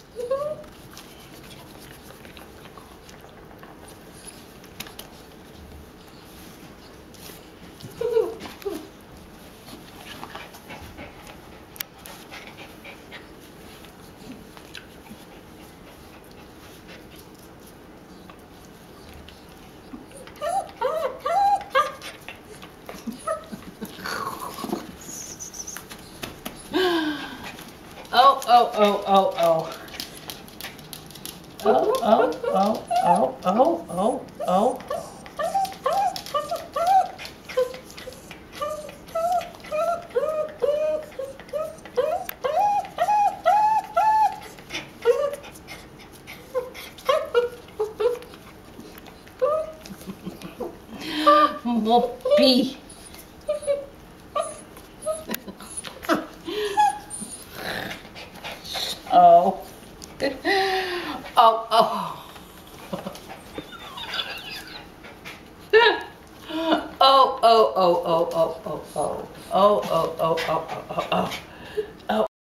Oh, oh, oh, oh, oh. Oh, oh, oh, oh, oh, oh, oh. Whoopee. Oh. Oh, oh. Oh, oh, oh, oh, oh, oh, oh. Oh, oh, oh, oh, oh, oh, oh.